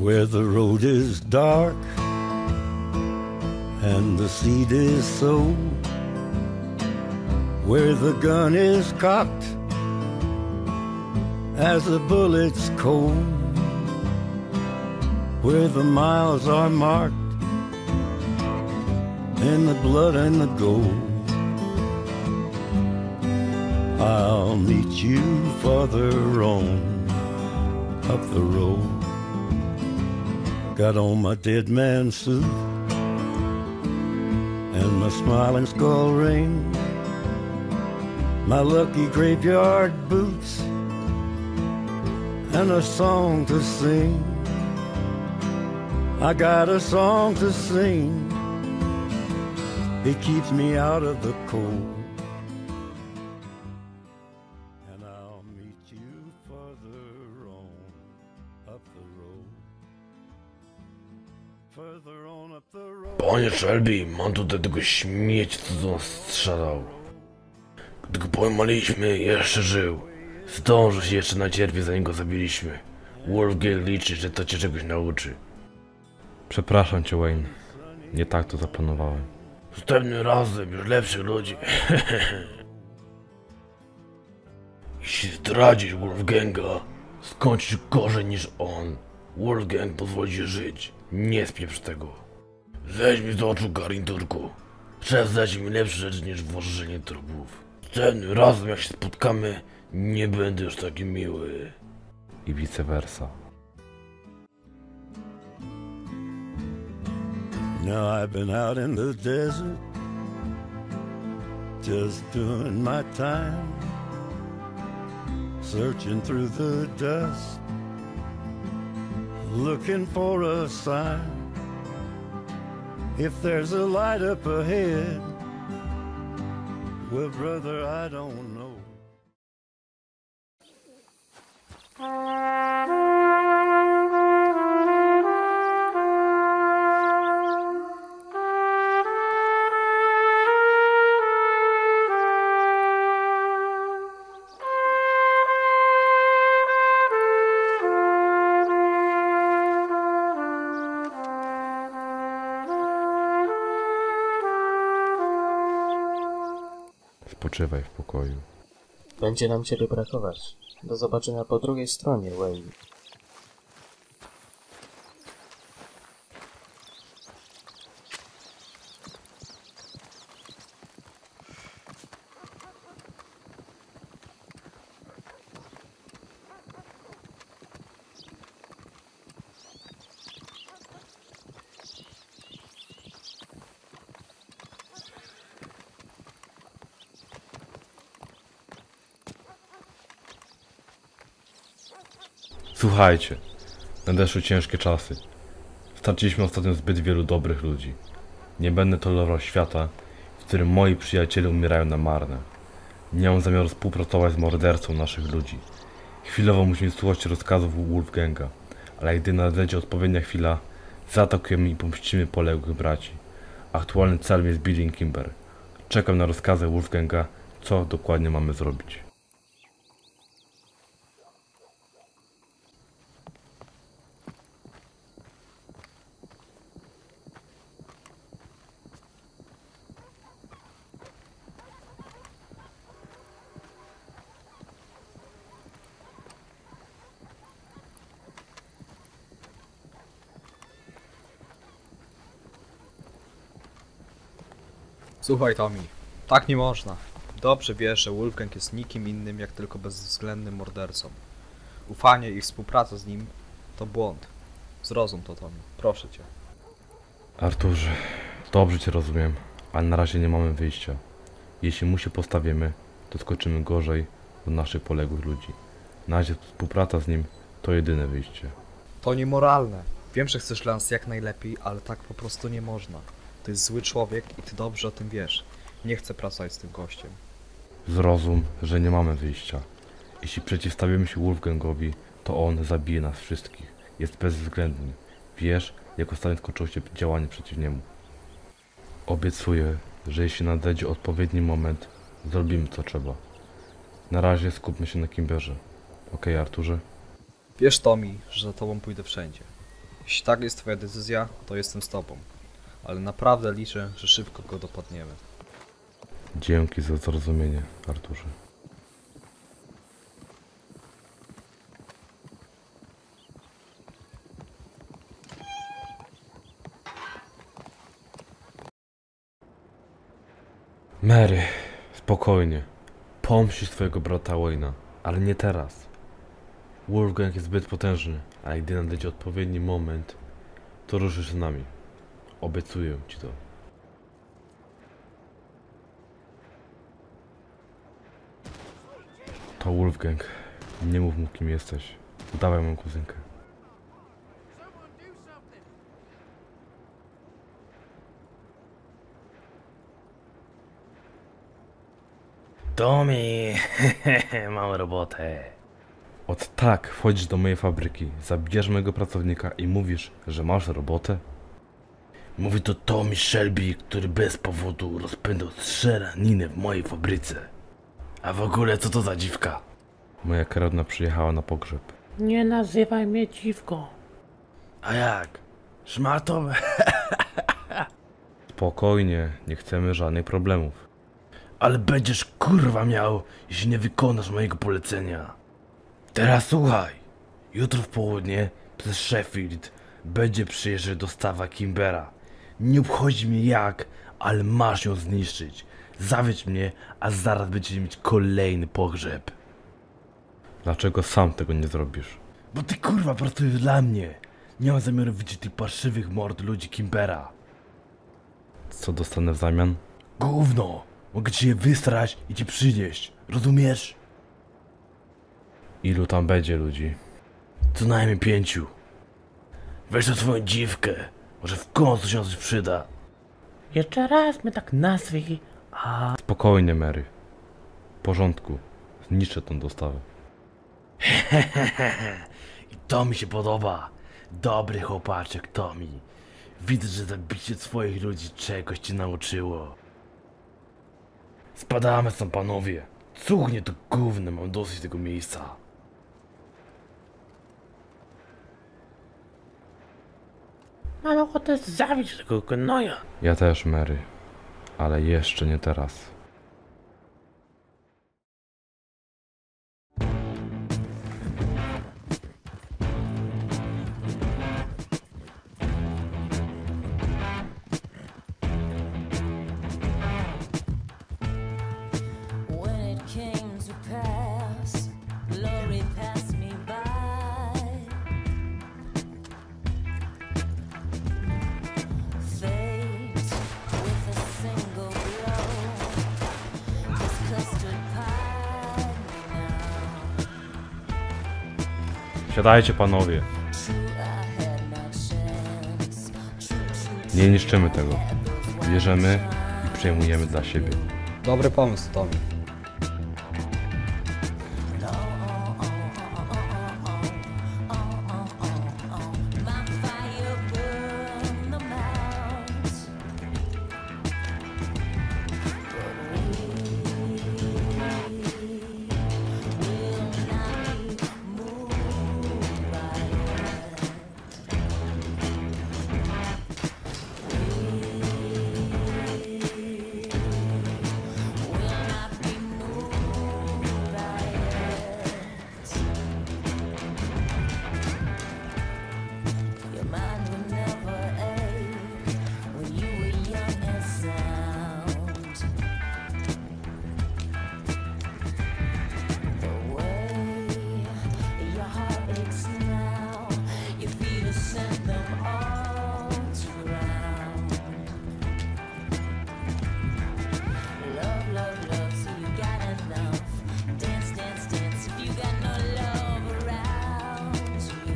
where the road is dark and the seed is sown, where the gun is cocked as the bullet's cold, where the miles are marked in the blood and the gold. I'll meet you farther on up the road. Got on my dead man suit and my smiling skull ring, my lucky graveyard boots, and a song to sing. I got a song to sing. It keeps me out of the cold. And I'll meet you further on up the road. Further on up the road. Panie Shelby, mam tutaj tego śmieć, co do nas strzelał. Gdy go pojmaliśmy, jeszcze żył. Zdążył się jeszcze nacierpieć, zanim go zabiliśmy. Wolfgang liczy, że to cię czegoś nauczy. Przepraszam cię, Wayne. Nie tak to zaplanowałem. Następnym razem już lepszych ludzi. Jeśli zdradzisz Wolfganga, skończysz gorzej niż on. Wolfgang pozwoli ci żyć. Nie spieprz tego. Weź mi z oczu, garniturku. Czas dać mi lepsze rzeczy niż wożenie trupów. Następnym razem jak się spotkamy, nie będę już taki miły. I vice versa. Now I've been out in the desert, just doing my time, searching through the dust, looking for a sign. If there's a light up ahead, well, brother, I don't know. Spoczywaj w pokoju. Będzie nam ciebie brakować. Do zobaczenia po drugiej stronie, Wayne. Słuchajcie, nadeszły ciężkie czasy. Straciliśmy ostatnio zbyt wielu dobrych ludzi. Nie będę tolerował świata, w którym moi przyjaciele umierają na marne. Nie mam zamiaru współpracować z mordercą naszych ludzi. Chwilowo musimy słuchać rozkazów Wolfganga, ale gdy nadejdzie odpowiednia chwila, zaatakujemy i pomścimy poległych braci. Aktualny cel jest Billy Kimber. Czekam na rozkazy Wolfganga, co dokładnie mamy zrobić. Słuchaj, Tommy, tak nie można. Dobrze wiesz, że Wolfgang jest nikim innym jak tylko bezwzględnym mordercą. Ufanie i współpraca z nim to błąd. Zrozum to, Tommy, proszę cię. Arturze, dobrze cię rozumiem, ale na razie nie mamy wyjścia. Jeśli mu się postawimy, to skoczymy gorzej do naszych poległych ludzi. Na razie współpraca z nim to jedyne wyjście. To niemoralne. Wiem, że chcesz dla nas jak najlepiej, ale tak po prostu nie można. To jest zły człowiek i ty dobrze o tym wiesz. Nie chcę pracować z tym gościem. Zrozum, że nie mamy wyjścia. Jeśli przeciwstawimy się Wolfgangowi, to on zabije nas wszystkich. Jest bezwzględny. Wiesz, jak ostatnio skończyło się działanie przeciw niemu. Obiecuję, że jeśli nadejdzie odpowiedni moment, zrobimy co trzeba. Na razie skupmy się na Kimberze. Okej, Arturze? Wiesz, Tommy, że za tobą pójdę wszędzie. Jeśli tak jest twoja decyzja, to jestem z tobą. Ale naprawdę liczę, że szybko go dopadniemy. Dzięki za zrozumienie, Arturze. Mary, spokojnie. Pomścisz swojego brata Wayne'a, ale nie teraz. Wolfgang jest zbyt potężny, a gdy nadejdzie odpowiedni moment, to ruszysz z nami. Obiecuję ci to. To Wolfgang. Nie mów mu, kim jesteś. Udawaj moją kuzynkę. Tommy, mam robotę. Ot tak, wchodzisz do mojej fabryki, zabijasz mojego pracownika i mówisz, że masz robotę? Mówi to Tommy Shelby, który bez powodu rozpędzał strzelaninę w mojej fabryce. A w ogóle co to za dziwka? Moja krewna przyjechała na pogrzeb. Nie nazywaj mnie dziwką. A jak? Szmatą? Spokojnie, nie chcemy żadnych problemów. Ale będziesz kurwa miał, jeśli nie wykonasz mojego polecenia. Teraz słuchaj. Jutro w południe przez Sheffield będzie przyjeżdżać dostawa Kimbera. Nie obchodzi mnie jak, ale masz ją zniszczyć. Zawiedź mnie, a zaraz będziecie mieć kolejny pogrzeb. Dlaczego sam tego nie zrobisz? Bo ty kurwa pracujesz dla mnie. Nie mam zamiaru widzieć tych parszywych mord ludzi Kimbera. Co dostanę w zamian? Gówno! Mogę ci je wystrać i ci przynieść. Rozumiesz? Ilu tam będzie ludzi? Co najmniej 5. Weź to swoją dziwkę. Może w końcu się coś przyda. Jeszcze raz mnie tak nazwij, a... Spokojnie, Mary. W porządku. Zniszczę tą dostawę. I to mi się podoba. Dobry chłopaczek Tommy. Widzę, że zabicie swoich ludzi czegoś cię nauczyło. Spadamy stąd, panowie. Cuchnie to gówno, mam dosyć tego miejsca. Mam ochotę zabić tego gnoja. Ja też, Mary. Ale jeszcze nie teraz. When it came to pass, glory passed me by. Fate with a single blow, this custard pie now. Siadajcie, panowie. True, I had my chance. True, Nie niszczymy tego. Bierzemy i przejmujemy dla siebie. Dobry pomysł, Tommy. my fire burned them out. Your mind will never ache when you were young and sound. The way your heart aches now, your feet have sent them all to ground. Love, love, love, so you got enough. Dance, dance, dance, if you got no love around you.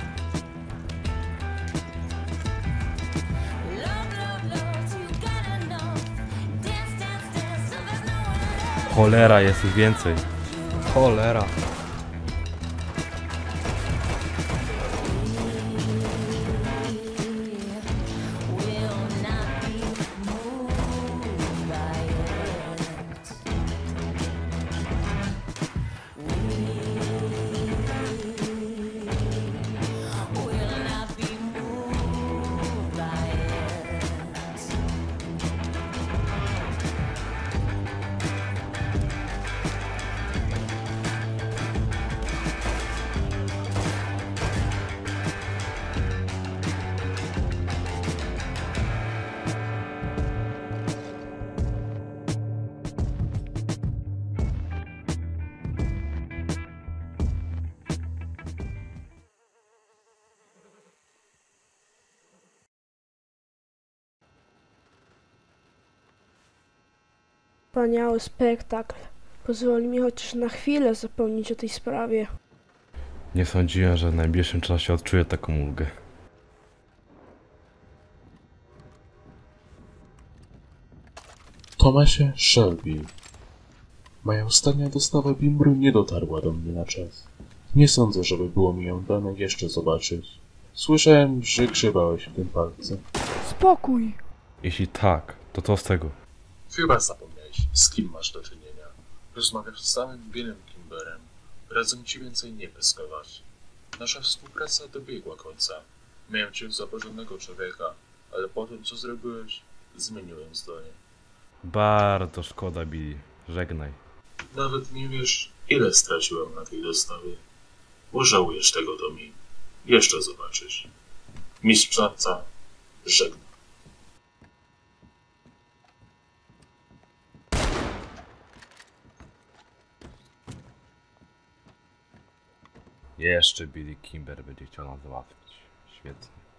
Love, love, love, till you got enough. Dance, dance, dance, so there's no one left. Cholera, jest ich więcej. Cholera. Will not be moved by it. Will not be moved by it. Wspaniały spektakl. Pozwoli mi chociaż na chwilę zapomnieć o tej sprawie. Nie sądziłem, że w najbliższym czasie odczuję taką ulgę. Tomasie Shelby. Moja ostatnia dostawa bimbru nie dotarła do mnie na czas. Nie sądzę, żeby było mi ją dane jeszcze zobaczyć. Słyszałem, że grzebałeś w tym palce. Spokój! Jeśli tak, to co z tego? Chyba zapomniałeś, z kim masz do czynienia. Rozmawiasz z samym Billem Kimberem. Radzę ci więcej nie pyskować. Nasza współpraca dobiegła końca. Miałem cię za porządnego człowieka, ale po tym, co zrobiłeś, zmieniłem zdanie. Bardzo szkoda, Billy. Żegnaj. Nawet nie wiesz, ile straciłem na tej dostawie. Pożałujesz tego, Tommy. Jeszcze zobaczysz. Mistrz Czarca żegna. Jeszcze Billy Kimber będzie chciał nas załatwić. Świetnie.